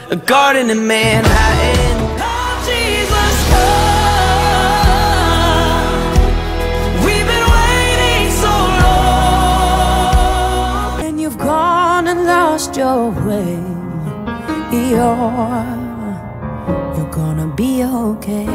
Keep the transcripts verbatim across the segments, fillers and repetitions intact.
a garden in Manhattan. Lord Jesus, come. We've been waiting so long. And you've gone and lost your way. You're, you're gonna be okay.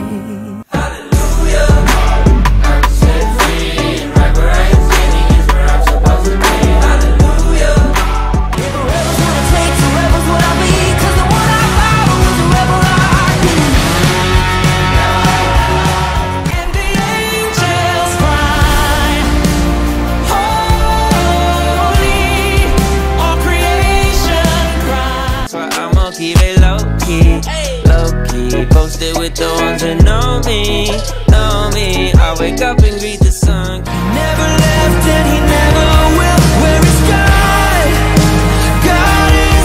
Keep it low-key, low-key. Posted with the ones that know me, know me. I wake up and greet the sun. He never left and he never will. Where is God? God is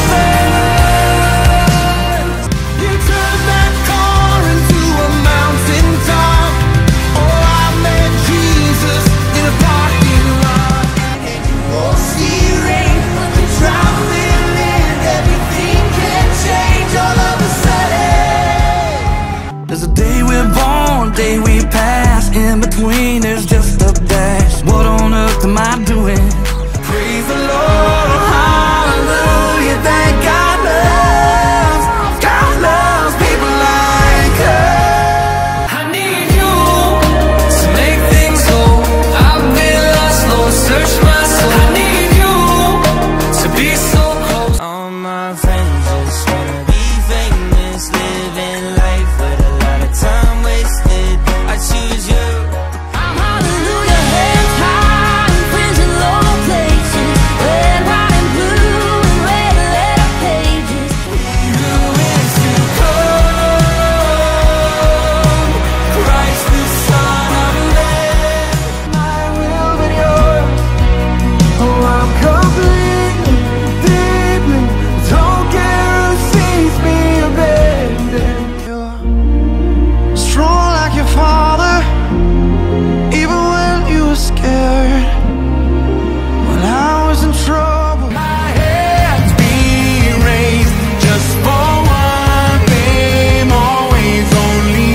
whispers. You turned that car into a mountaintop. Oh, I met Jesus in a parking lot. And you will see rain, the traveling land, everything can change all of a sudden. There's a day we're born, day we pass. In between there's just a dash. What on earth am I doing? Praise the Lord, hallelujah. Thank God loves, God loves people like us. I need you to make things whole. I've been lost, Lord, search my soul. I need you to be so close. All my friends just wanna be famous, living life with a lot of time wasted. I choose you. I'm hallelujah, hands high, and friends in low places. Red, white, and blue, and red letter pages. Who is to come? Christ the Son of Man. My will but yours. Oh, I'm completely, deeply. Don't care who sees me abandoned. You're strong like your father, even when you were scared. When I was in trouble, my hands be raised just for one name, always only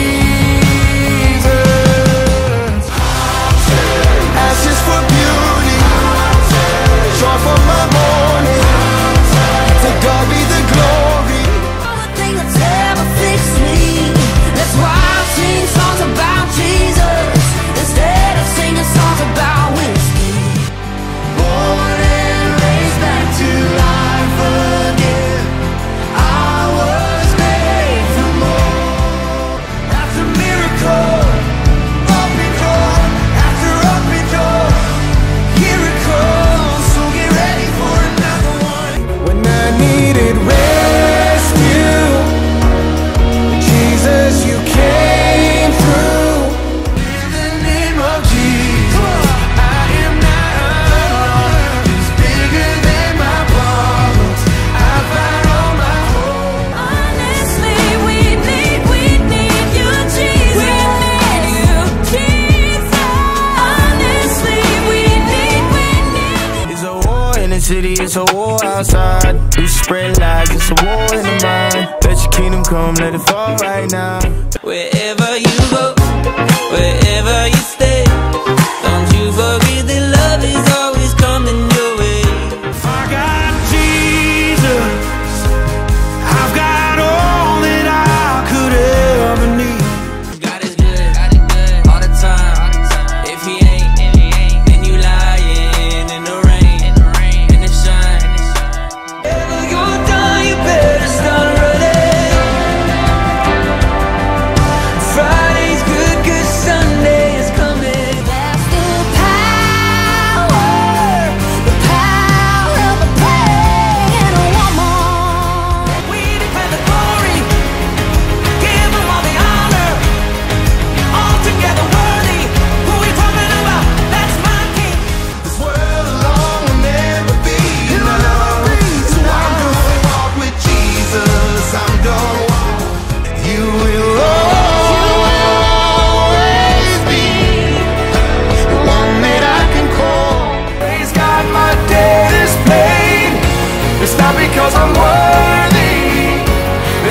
Jesus. Ashes for beauty, joy for my morning. To God be the glory. All the thing that's ever fixed me. That's why I sing songs about Jesus instead of singing songs about whiskey. Born and raised back to life again. I was made for more. That's a miracle. Up and door, after up and door. Here it comes, so get ready for another one. When I needed rescue, Jesus, you came through. In the name of Jesus, I am not alone. It's bigger than my problems. I found all my hope. Honestly, we need, we need you, Jesus. We need you, Jesus. Honestly, we need, we need. It's a war in the city, it's a war outside. We spread lies, it's a war in the mind. Let your kingdom come, let it fall right now. Wherever you go, wherever you stay, don't you forget that love is always coming your way. I got Jesus. I've got all that I could ever need. God is good, God is good all the time. If he ain't, then you lying in the rain, in the shine. Whenever you're done, you better start running. Friday's good, 'cause Sunday is coming.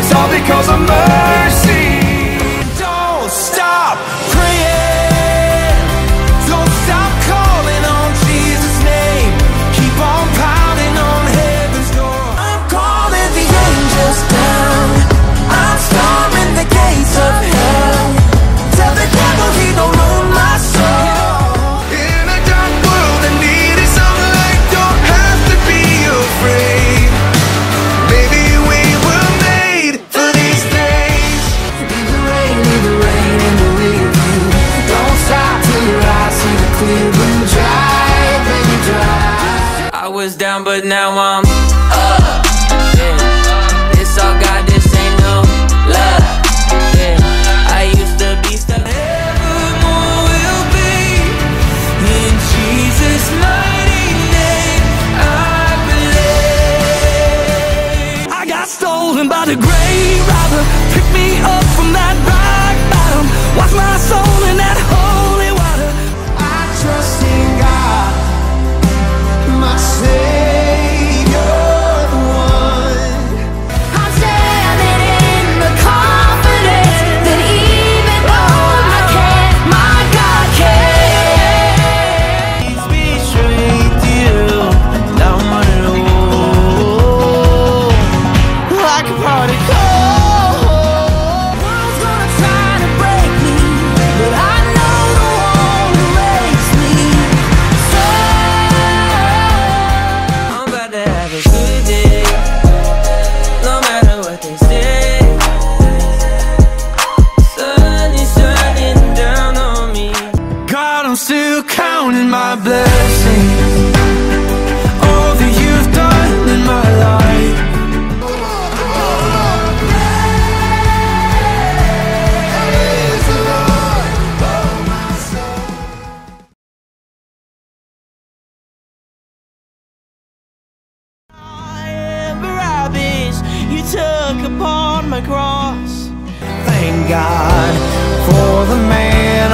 It's all because of mercy. Don't stop praying. Don't stop calling on Jesus' name. Keep on pounding on heaven's door. I'm calling the angels down. I'm storming the gates of hell. Tell the devil he don't own my soul. In a dark world that needed some light, don't have to be afraid. Maybe we were made for these days. Leave the rain, leave the rain in the rear view. Don't stop till your eyes see the clear blue. Drive, baby, drive. I was down, but now I'm up. Yeah. This all God, this ain't no love. Yeah. I used to be stuck. Evermore will be in Jesus' mighty name. I believe. I got stolen by the grave robber. Pick me up from that rock bottom. Wash my soul in that holy water. I trust in God, my Savior, the one. I'm standing in the confidence that even though I can't, my God can. Please be straight to you. I wanna know. Like a particle. World's gonna try to break me, but I know the one who makes me so. I'm about to have a good day, no matter what they say. Sun is shining down on me. God, I'm still counting my blessings. All that you've done in my life. You took upon my cross. Thank God for the man